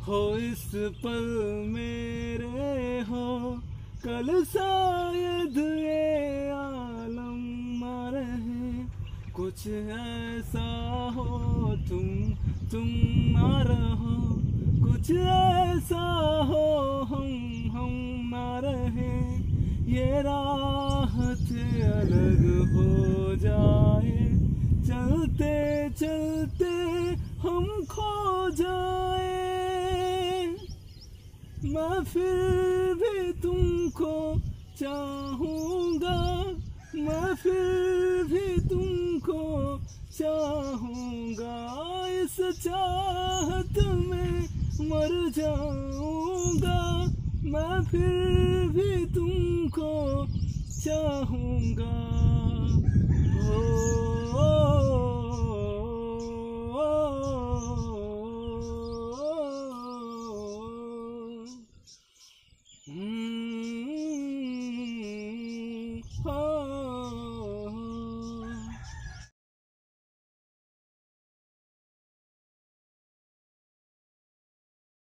हो इस पल मेरे हो, कल शायद ये आलम ना रहे। कुछ ऐसा हो तुम ना रहो, कुछ ऐसा हो हम ना रहे। ये राहत अलग हो जाए, चलते चलते हम खो जाए। मैं फिर भी तुमको चाहूँगा, मैं फिर भी तुमको चाहूँगा। इस चाहत में मर जाऊँगा, मैं फिर भी तुमको चाहूँगा। हो